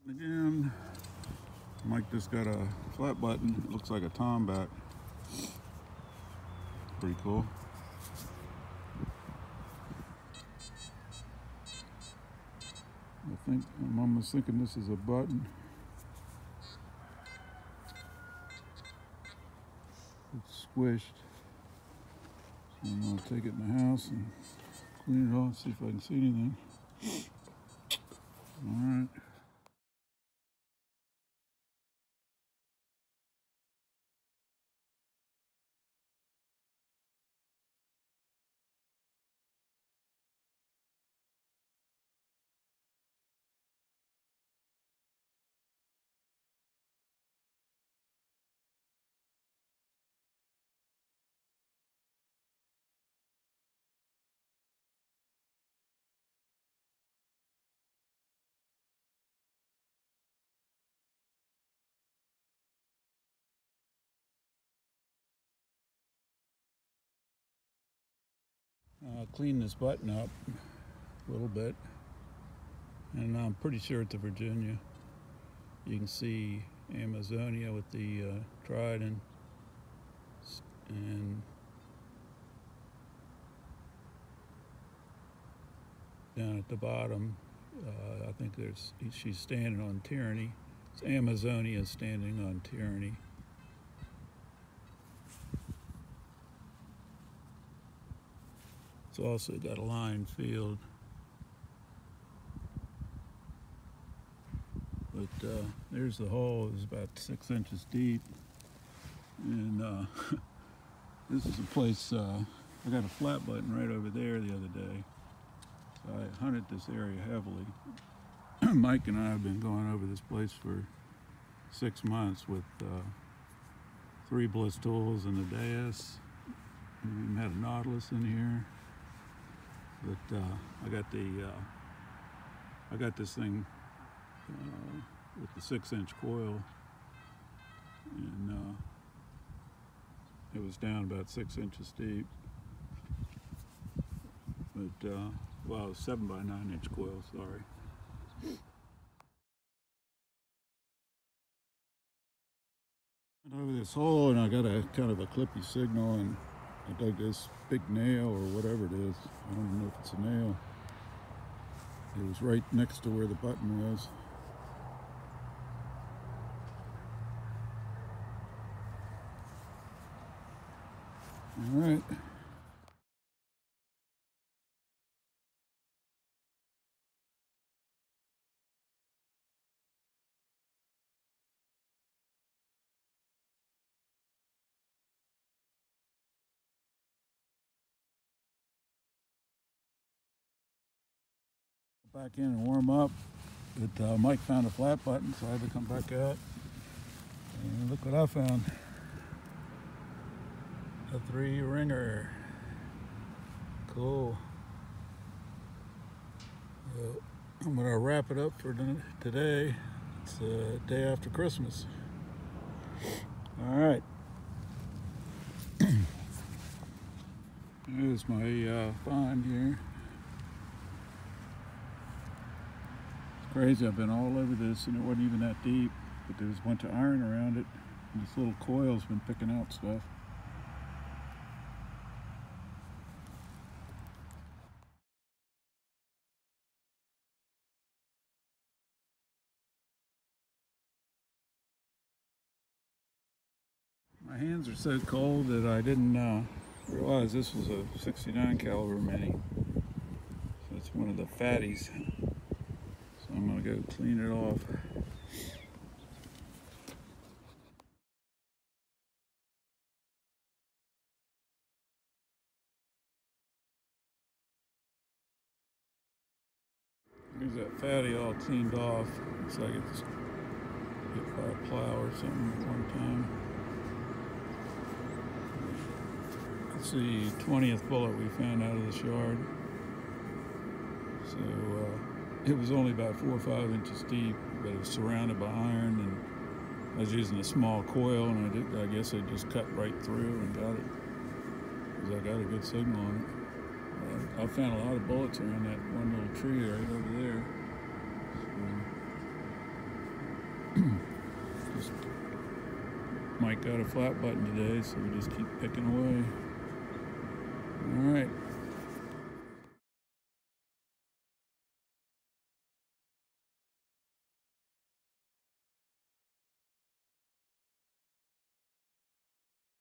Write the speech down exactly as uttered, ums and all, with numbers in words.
Again, Mike just got a flat button. It looks like a Tomback. Pretty cool. I think I'm almost thinking this is a button. It's squished. So I'm gonna take it in the house and clean it off, see if I can see anything. All right. I'll clean this button up a little bit, and I'm pretty sure it's a Virginia. You can see Amazonia with the uh, trident, and down at the bottom, uh, I think there's she's standing on Tyranny. It's Amazonia standing on Tyranny. It's also got a line field. But uh, there's the hole. It's about six inches deep. And uh, this is a place, uh, I got a flat button right over there the other day. So I hunted this area heavily. Mike and I have been going over this place for six months with uh, three bliss tools and a Deus. We even had a Nautilus in here. But uh, I got the, uh, I got this thing uh, with the six-inch coil, and uh, it was down about six inches deep. But uh, well, it was seven by nine inch coil. Sorry. Went over this hole, and I got a kind of a clippy signal, and I dug this big nail or whatever it is. I don't even know if it's a nail. It was right next to where the button was. All right. Back in and warm up, but uh, Mike found a flat button, so I had to come back out. And look what I found. A three ringer. Cool. So I'm gonna wrap it up for today. It's the day after Christmas. All right. Here's my uh, find here. Crazy, I've been all over this and it wasn't even that deep, but there's a bunch of iron around it, and this little coil's been picking out stuff. My hands are so cold that I didn't uh, realize this was a sixty-nine caliber Mini. So it's one of the fatties. So I'm gonna go clean it off. Here's that fatty all cleaned off. Looks like it's hit by a plow or something at one time. It's the twentieth bullet we found out of this yard. So uh, it was only about four or five inches deep, but it was surrounded by iron, and I was using a small coil, and I, did, I guess I just cut right through and got it, because I got a good signal on it. Uh, I found a lot of bullets around that one little tree right over there. So Just Mike got a flat button today, so we just keep picking away. All right.